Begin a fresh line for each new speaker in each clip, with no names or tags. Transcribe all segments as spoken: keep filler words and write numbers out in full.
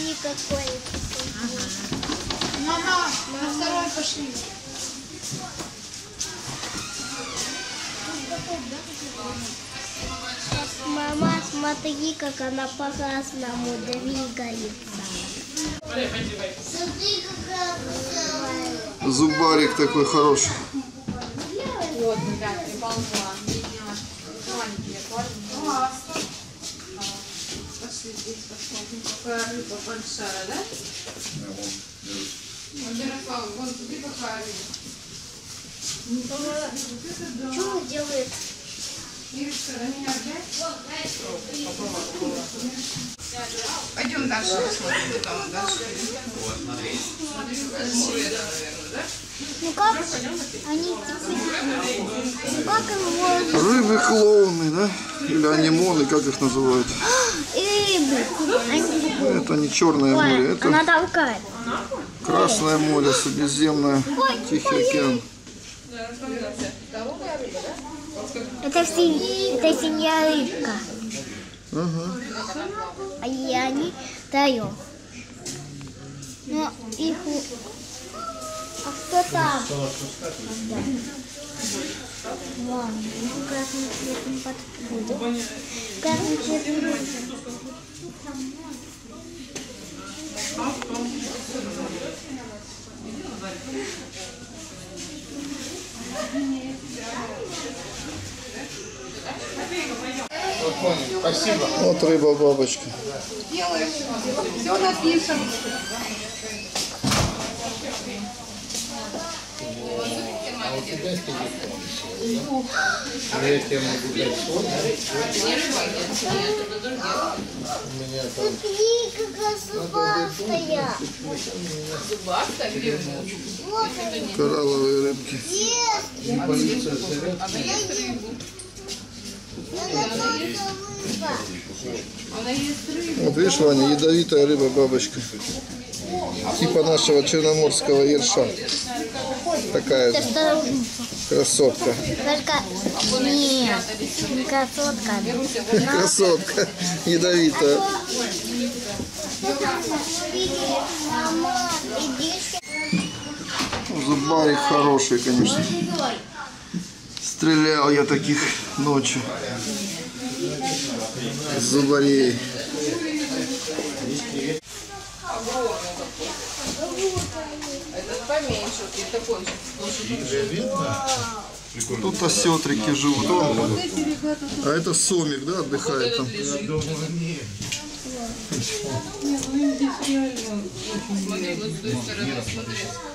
никакой.
Ага. Мама, на второй пошли.
Мама, смотри, как она по-разному двигается. Смотри, какая.
Зубарик такой хороший.
Вот, ребят, приползла. Маленькие аквариумы. Пошли здесь посмотрим, какая рыба большая, да? Ярослав, вон смотри, какая рыба.
Что он делает?
Иришка, на меня взять? Пойдем дальше посмотрим, там дальше. Вот, смотри. Смотри, наверное, да?
Ну как они как его
Рыбы-клоуны, да? Или анимоны, как их называют?
рыбы? Они...
Это не Черное море,
Ой,
это
она толкает.
Красное море, Средиземное, Тихий океан.
Это, семь... это семья рыбка.
Ага.
А и они втроем. Но их... у- А кто там? Вон, ну красным цветом подходит. Красным цветом.
Спасибо.
Вот рыба-бабочка.
Делаем. Все напишем.
А у тебя телефон? Я тебе могу дать свой. У меня там...
Смотри, какая зубастая.
Зубастая, где?
Вот они.
Коралловые рыбки.
Есть.
Не боится советских.
Она ест рыбу.
Она есть рыба.
Она ест рыбу.
Вот видишь, Ваня, ядовитая рыба-бабочка. Типа нашего черноморского ерша. Такая
Это что?
красотка.
Только нет, не красотка.
Красотка. Ядовитая.
Мама, иди
Зубарик хороший, конечно. Стрелял я таких ночью. Зубарей.
Этот поменьше, вот такой же.
Тут осетрики живут. А это сомик, да, отдыхает там?
Смотри, вот с той стороны, смотри.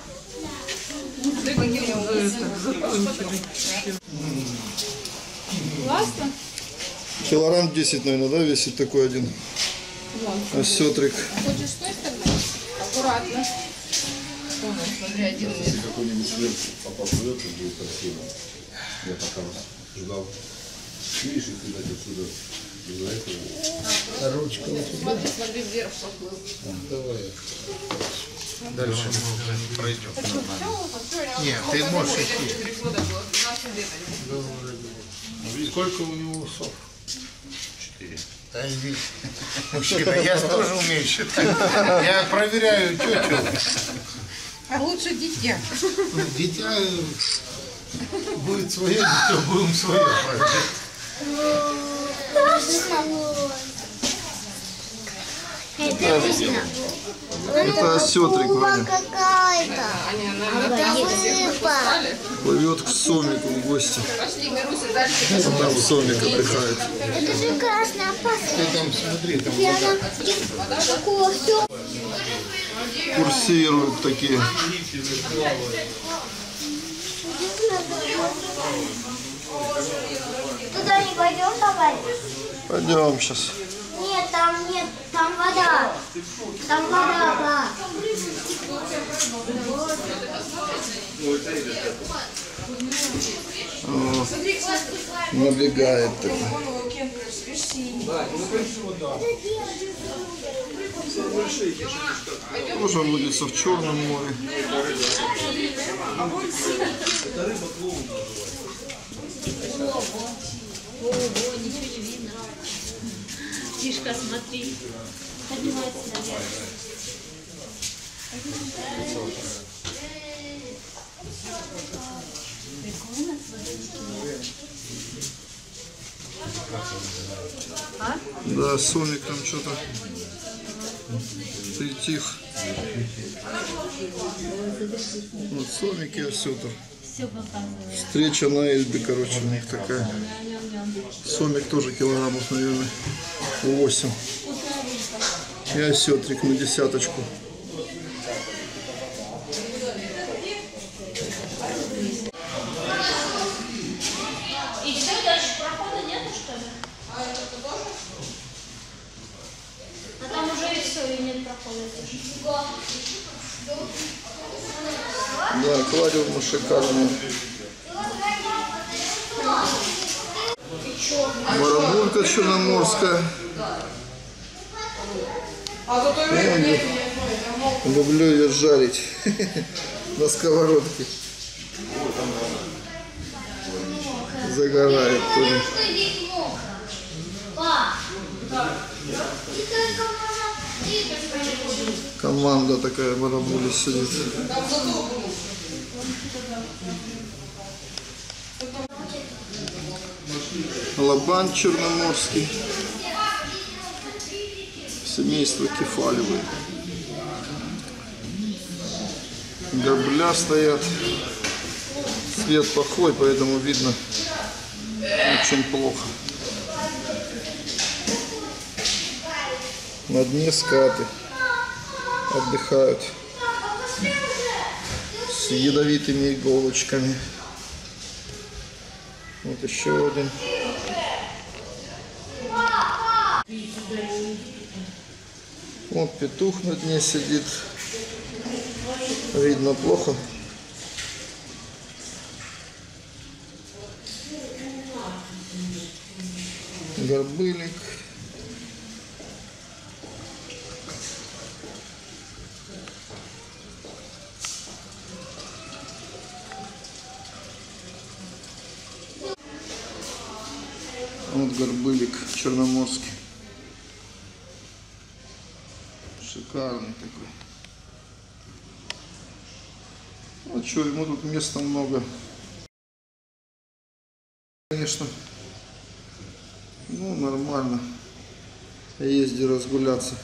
Классно?
Килограмм десять, наверное, да, весит такой один осетрик.
Хочешь с той стороны? Аккуратно. Вон, смотри, один
Если какой-нибудь сверху поплывет, то будет красиво. Я пока ждал. Видишь, их видать отсюда. Из-за этого.
Ручка у тебя.
Смотри, смотри, вверх поплыл.
Давай. Дальше мы пройдем. Нет, ты можешь идти.
Три года было, двенадцать лет.
Сколько у него усов?
Четыре.
Да иди. Мужчина, я тоже умею считать. Я проверяю тетю.
А лучше дитя.
Дитя будет свое, дитя будем свое.
Это вкусно.
Это осетрик, Ваня.
Какая-то.
Они, наверное,
Рыба.
Плывет к сомику в гости.
пошли, Мируся, дальше.
Там сомик отдыхает.
Это же красная опасная.
Ты там смотри, там
И
вода.
она такого все.
Курсируют такие.
Туда не пойдем, давай?
Пойдем сейчас.
Нет, там нет, там вода. Там вода, да.
О, набегает такой. Тоже водится в Черном море.
Ого, ничего не видно. Тишка, смотри.
Поднимается наверх.
Да, сомик там что-то притих. Вот сомик и осетр.
Все показывает.
Встреча на Эльбе, короче, у них такая. Сомик тоже килограммов, наверное, восемь. И осетрик на десяточку.
И все, дальше прохода нету, что ли? А там уже и все, и нет прохода.
Да, аквариумы шикарные. Барабулька черноморская. Люблю ее жарить на сковородке. Загорает тоже. Команда такая барабуля сидит. Лабан черноморский. Семейство кефалевые. Горбля стоят. Свет плохой, поэтому видно очень плохо. На дне скаты отдыхают с ядовитыми иголочками. Вот еще один. Вот петух на дне сидит. Видно плохо. Горбылик. Вот горбылик черноморский. Шикарный такой. Ну что, ему тут места много. Конечно, ну нормально. Езди разгуляться.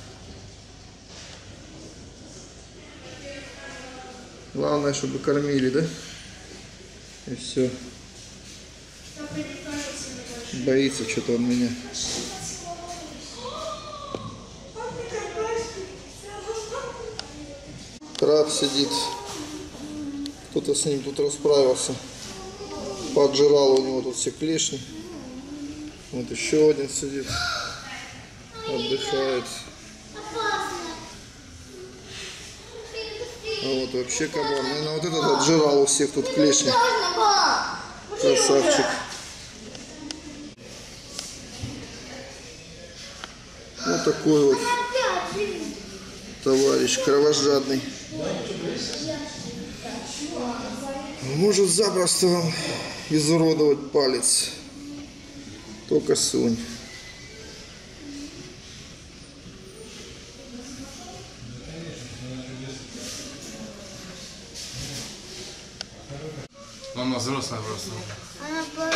Главное, чтобы кормили, да? И все. Боится что-то он меня. Краб сидит. Кто-то с ним тут расправился. Поджирал у него тут все клешни. Вот еще один сидит. Отдыхает. А вот вообще кабан. Наверное, вот этот отжирал у всех тут клешни. Красавчик. Вот такой вот товарищ кровожадный. Может запросто вам изуродовать палец. Только сунь.
Мама взрослая просто.
Она была...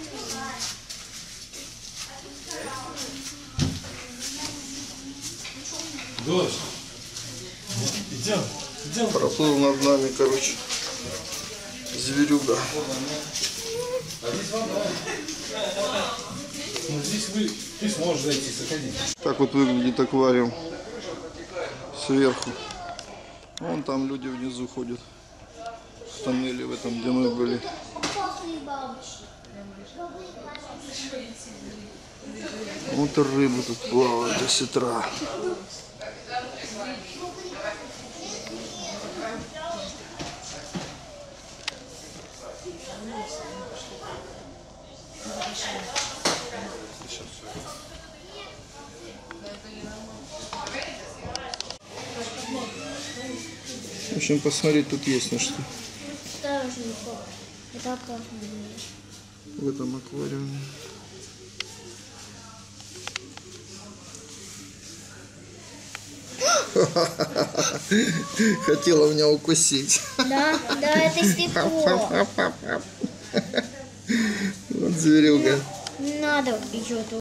Дождь. Идем. Идем.
Проплыл над нами, короче, зверюга.
А здесь вода. Ну здесь вы, ты сможешь зайти, заходи.
Так вот выглядит аквариум сверху. Вон там люди внизу ходят. В тоннеле в этом, где мы были. Вот и рыбы тут плавают до сетра. В общем, посмотреть тут есть на что.
Это опасно.
В этом аквариуме. Хотела меня укусить.
Да, да, это стекло.
Вот зверюга.
Не надо еще тут.